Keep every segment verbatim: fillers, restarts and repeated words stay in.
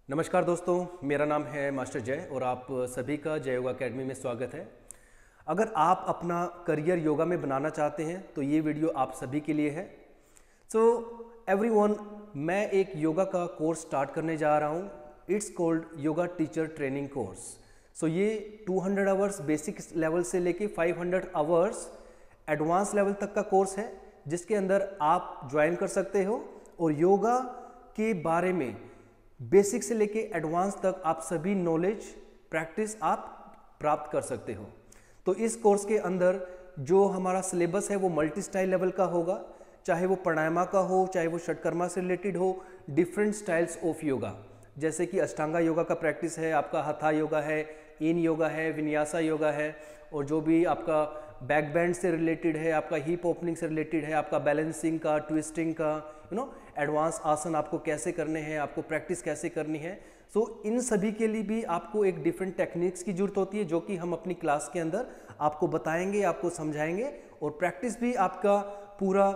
नमस्कार दोस्तों, मेरा नाम है मास्टर जय और आप सभी का जय योगा अकेडमी में स्वागत है। अगर आप अपना करियर योगा में बनाना चाहते हैं तो ये वीडियो आप सभी के लिए है। सो एवरीवन, मैं एक योगा का कोर्स स्टार्ट करने जा रहा हूँ। It's called yoga teacher training course. So ये दो सौ आवर्स बेसिक लेवल से लेके पाँच सौ आवर्स एडवांस लेवल तक का कोर्स है, जिसके अंदर आप ज्वाइन कर सकते हो और योगा के बारे में बेसिक से लेके एडवांस तक आप सभी नॉलेज प्रैक्टिस आप प्राप्त कर सकते हो। तो इस कोर्स के अंदर जो हमारा सिलेबस है वो मल्टी स्टाइल लेवल का होगा, चाहे वो प्राणायामा का हो, चाहे वो षटकर्मा से रिलेटेड हो, डिफरेंट स्टाइल्स ऑफ योगा, जैसे कि अष्टांगा योगा का प्रैक्टिस है, आपका हथा योगा है, इन योगा है, विन्यासा योगा है, और जो भी आपका बैक बैंड से रिलेटेड है, आपका हिप ओपनिंग से रिलेटेड है, आपका बैलेंसिंग का, ट्विस्टिंग का, यू नो एडवांस आसन आपको कैसे करने हैं, आपको प्रैक्टिस कैसे करनी है। सो so, इन सभी के लिए भी आपको एक डिफरेंट टेक्निक्स की जरूरत होती है, जो कि हम अपनी क्लास के अंदर आपको बताएंगे, आपको समझाएंगे, और प्रैक्टिस भी आपका पूरा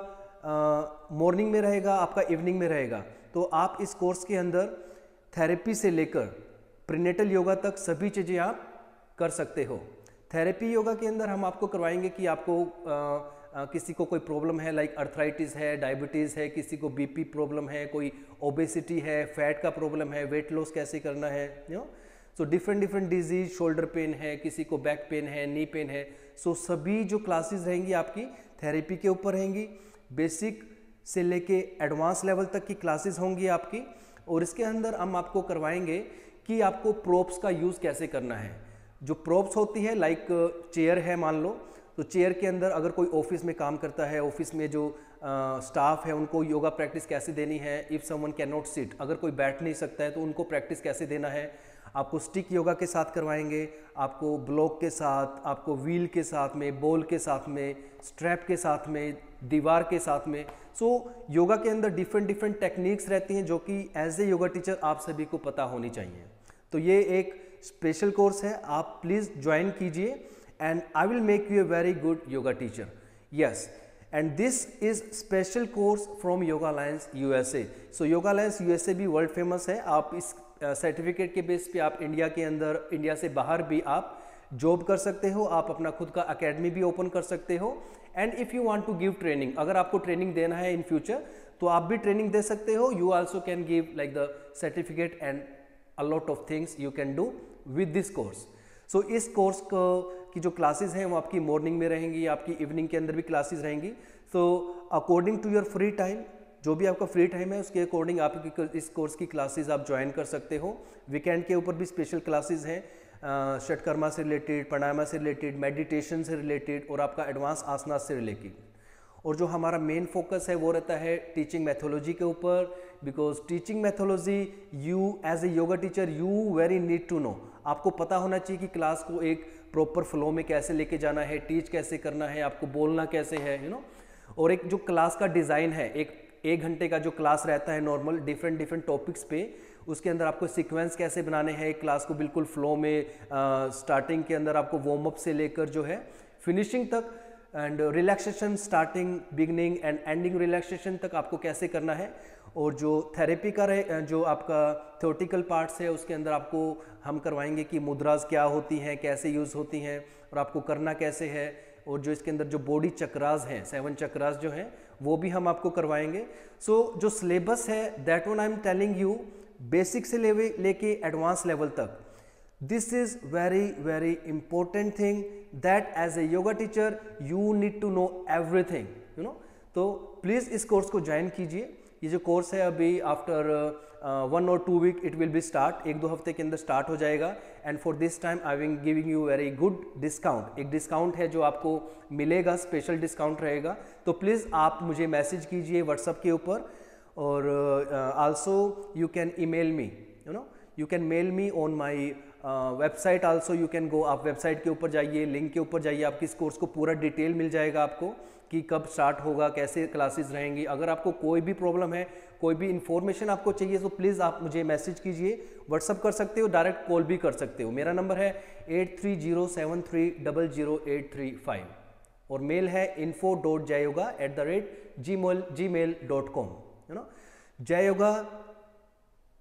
मॉर्निंग में रहेगा, आपका इवनिंग में रहेगा। तो आप इस कोर्स के अंदर थेरेपी से लेकर प्रीनेटल योगा तक सभी चीज़ें आप कर सकते हो। थेरेपी योगा के अंदर हम आपको करवाएंगे कि आपको आ, आ, किसी को कोई प्रॉब्लम है, लाइक अर्थराइटिस है, डायबिटीज़ है, किसी को बीपी प्रॉब्लम है, कोई ओबेसिटी है, फैट का प्रॉब्लम है, वेट लॉस कैसे करना है, you know so different different disease, shoulder pain है, किसी को बैक पेन है, नी पेन है। सो so, सभी जो क्लासेस रहेंगी आपकी थेरेपी के ऊपर रहेंगी। बेसिक से लेके एडवांस लेवल तक की क्लासेस होंगी आपकी, और इसके अंदर हम आपको करवाएंगे कि आपको प्रोप्स का यूज़ कैसे करना है। जो प्रोप्स होती है, लाइक चेयर है मान लो, तो चेयर के अंदर अगर कोई ऑफिस में काम करता है, ऑफिस में जो स्टाफ है उनको योगा प्रैक्टिस कैसे देनी है। If someone can not sit, अगर कोई बैठ नहीं सकता है तो उनको प्रैक्टिस कैसे देना है। आपको स्टिक योगा के साथ करवाएंगे, आपको ब्लॉक के साथ, आपको व्हील के साथ में, बॉल के साथ में, स्ट्रैप के साथ में, दीवार के साथ में। सो so, योगा के अंदर डिफरेंट डिफरेंट टेक्निक्स रहती हैं, जो कि एज ए योगा टीचर आप सभी को पता होनी चाहिए। तो ये एक स्पेशल कोर्स है, आप प्लीज़ ज्वाइन कीजिए, and I will make you a very good yoga teacher. Yes, and this is special course from yoga alliance USA. So yoga alliance USA भी वर्ल्ड फेमस है। आप इस सर्टिफिकेट uh, के base पे आप India के अंदर, इंडिया से बाहर भी आप जॉब कर सकते हो, आप अपना खुद का अकेडमी भी ओपन कर सकते हो। And if you want to give training, अगर आपको ट्रेनिंग देना है इन फ्यूचर तो आप भी ट्रेनिंग दे सकते हो। You also can give like the certificate and a lot of things you can do with this course. So इस कोर्स को की जो क्लासेस हैं वो आपकी मॉर्निंग में रहेंगी, आपकी इवनिंग के अंदर भी क्लासेस रहेंगी। So according to your free time, जो भी आपका फ्री टाइम है उसके अकॉर्डिंग आप इस कोर्स की क्लासेस आप ज्वाइन कर सकते हो। वीकेंड के ऊपर भी स्पेशल क्लासेस हैं, षटकर्मा से रिलेटेड, प्राणायामा से रिलेटेड, मेडिटेशन से रिलेटेड, और आपका एडवांस आसनास से रिलेटेड। और जो हमारा मेन फोकस है वो रहता है टीचिंग मैथोलॉजी के ऊपर, because teaching methodology you as a yoga teacher you very need to know. आपको पता होना चाहिए कि क्लास को एक प्रॉपर फ्लो में कैसे लेके जाना है, टीच कैसे करना है, आपको बोलना कैसे है, यू नो। और एक जो क्लास का डिज़ाइन है, एक एक घंटे का जो क्लास रहता है नॉर्मल, डिफरेंट डिफरेंट टॉपिक्स पे, उसके अंदर आपको सीक्वेंस कैसे बनाने हैं, एक क्लास को बिल्कुल फ्लो में, स्टार्टिंग के अंदर आपको वार्म अप से लेकर जो है फिनिशिंग तक, and relaxation starting, beginning and ending relaxation तक आपको कैसे करना है। और जो थेरेपी का रहे, जो आपका थ्योरेटिकल पार्ट्स है, उसके अंदर आपको हम करवाएंगे कि मुद्रास क्या होती हैं, कैसे यूज़ होती हैं, और आपको करना कैसे है। और जो इसके अंदर जो बॉडी चक्रास हैं, सेवन चक्रास जो हैं, वो भी हम आपको करवाएंगे। सो so, जो सिलेबस है that one I am telling you, basic से ले लेके एडवांस लेवल तक, this is very very important thing that as a yoga teacher you need to know everything, you know. तो प्लीज़ इस course को join कीजिए। ये जो कोर्स है अभी आफ्टर वन और two week it will be start, एक दो हफ्ते के अंदर स्टार्ट हो जाएगा। And for this time I will giving you very good discount. एक डिस्काउंट है जो आपको मिलेगा, स्पेशल डिस्काउंट रहेगा। तो प्लीज़ आप मुझे मैसेज कीजिए व्हाट्सएप के ऊपर, और also you can email me, you know, you can mail me on my website also, you can go. आप वेबसाइट के ऊपर जाइए, लिंक के ऊपर जाइए, आपकी इस कोर्स को पूरा डिटेल मिल जाएगा आपको कि कब स्टार्ट होगा, कैसे क्लासेस रहेंगी। अगर आपको कोई भी प्रॉब्लम है, कोई भी इन्फॉर्मेशन आपको चाहिए, तो प्लीज़ आप मुझे मैसेज कीजिए, व्हाट्सअप कर सकते हो, डायरेक्ट कॉल भी कर सकते हो। मेरा नंबर है eight three zero seven three double zero eight three five, और मेल है info dot Jai yoga at the rate Gmail Gmail dot com, you know. Jai yoga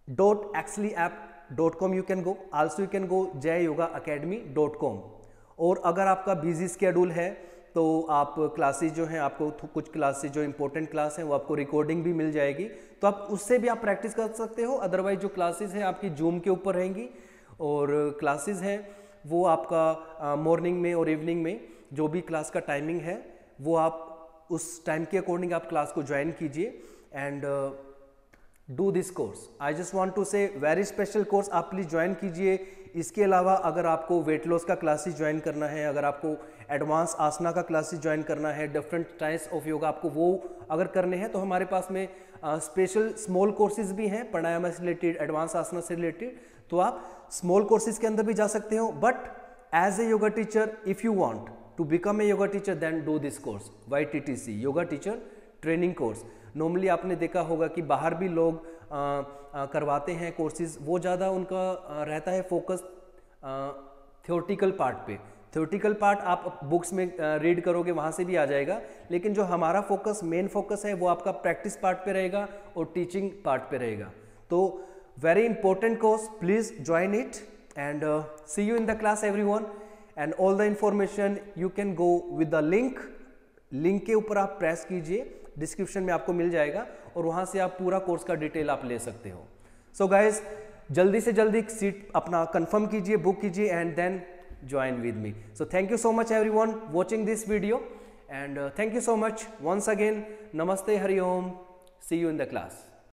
dot exly app dot com you can go, also you can go Jai yoga academy dot com. और अगर आपका busy schedule है तो आप classes जो हैं, आपको कुछ क्लासेस जो इंपॉर्टेंट क्लास हैं वो आपको रिकॉर्डिंग भी मिल जाएगी, तो आप उससे भी आप प्रैक्टिस कर सकते हो। अदरवाइज जो क्लासेस हैं आपकी जूम के ऊपर रहेंगी, और क्लासेस हैं वो आपका मॉर्निंग में और इवनिंग में जो भी क्लास का टाइमिंग है वो आप उस टाइम के अकॉर्डिंग आप क्लास को ज्वाइन कीजिए and do this course. I just want to say very special course आप प्लीज़ ज्वाइन कीजिए। इसके अलावा अगर आपको वेट लॉस का क्लासेस ज्वाइन करना है, अगर आपको एडवांस आसना का क्लासेस ज्वाइन करना है, डिफरेंट टाइप्स ऑफ योगा आपको वो अगर करने हैं, तो हमारे पास में स्पेशल स्मॉल कोर्सेज भी हैं प्राणायाम से रिलेटेड, एडवांस आसना से रिलेटेड, तो आप स्मॉल कोर्सेज के अंदर भी जा सकते हो। But as a yoga teacher if you want to become a yoga teacher then do this course, Y T T C yoga teacher training course. Normally आपने देखा होगा कि बाहर भी लोग आ, आ, करवाते हैं कोर्सेज, वो ज़्यादा उनका आ, रहता है फोकस थ्योरेटिकल पार्ट पे। थ्योरेटिकल पार्ट आप बुक्स में रीड करोगे वहाँ से भी आ जाएगा, लेकिन जो हमारा फोकस मेन फोकस है वो आपका प्रैक्टिस पार्ट पे रहेगा और टीचिंग पार्ट पे रहेगा। तो very important course, please join it and see you in the class everyone, and all the information you can go with the link. Link के ऊपर आप प्रेस कीजिए, डिस्क्रिप्शन में आपको मिल जाएगा, और वहाँ से आप पूरा कोर्स का डिटेल आप ले सकते हो। सो गाइज जल्दी से जल्दी सीट अपना कंफर्म कीजिए, बुक कीजिए and then join with me. So thank you so much everyone watching this video, and uh, thank you so much once again. Namaste, Hari Om. See you in the class.